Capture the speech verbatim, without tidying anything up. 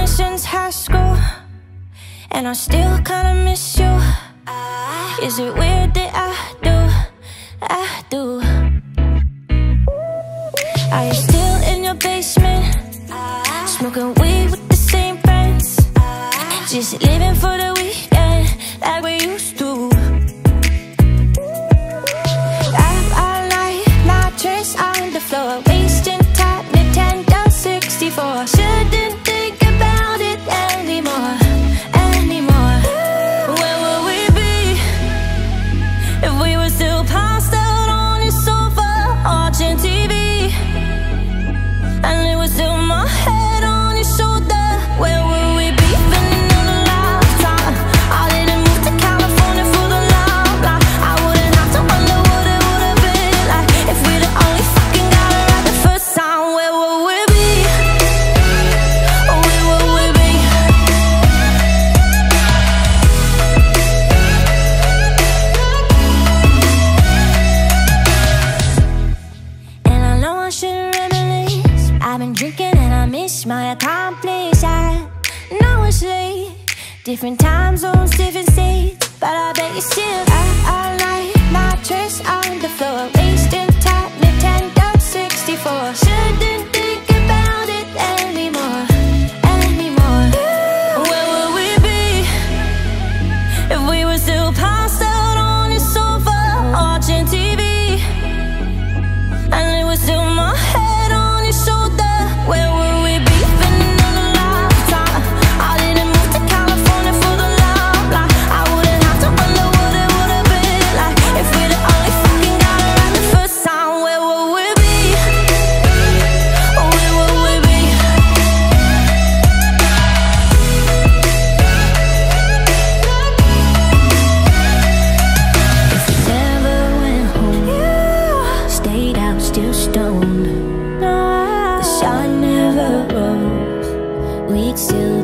been since high school, and I still kinda miss you. Is it weird that I do, I do? Are you still in your basement, smoking weed with the same friends, just living for the weekend like we used to? Up all night, mattress on the floor, wasting time, Nintendo sixty-four. Shouldn't think about it anymore, anymore. Where would we be if we were still passed out on your sofa, watching T V, and it was still my head on your shoulder? Where would we be spending another lifetime? I didn't move to California for the love life. I wouldn't have to wonder what it would have been like if we'd only fucking got it right the first time. Where would we be? Where would we be? And I know I shouldn't reminisce. I've been drinking and I miss my accomplice. I know it's late, different time zones, different states, but I bet you still up all night, mattress on the floor, wasting time, Nintendo sixty-four. Shouldn't think about it anymore, anymore. Where would we be if we were still passed out on your sofa, watching T V, and it was still my head on your shoulder? Where would we be spending another lifetime? I didn't move to California for the love life. I wouldn't have to wonder what it would have been like if we'd only fucking got it right the first time. Where would we be? Where would we be? If we never went home, stayed out still stoned, the sun never rose, we'd still